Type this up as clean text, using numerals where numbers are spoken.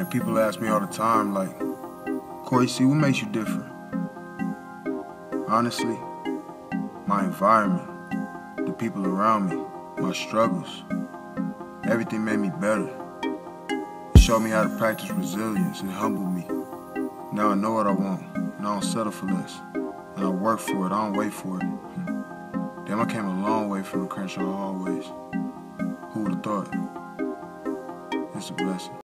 Like, people ask me all the time, like, Corey C, what makes you different? Honestly, my environment, the people around me, my struggles, everything made me better. It showed me how to practice resilience. It humbled me. Now I know what I want, and I don't settle for less. And I work for it, I don't wait for it. Damn, I came a long way from the Crenshaw hallways. Who would have thought? It's a blessing.